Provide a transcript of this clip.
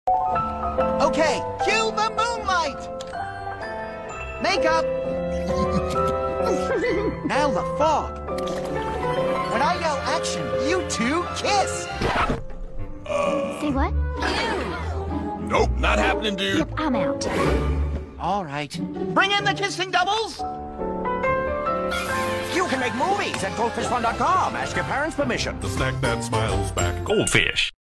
Okay, cue the moonlight! Makeup! Now the fog. When I yell action, you two kiss! Say what? Nope, not happening, dude. Yep, I'm out. All right. Bring in the kissing doubles! You can make movies at goldfishfun.com. Ask your parents' permission. The snack that smiles back. Goldfish.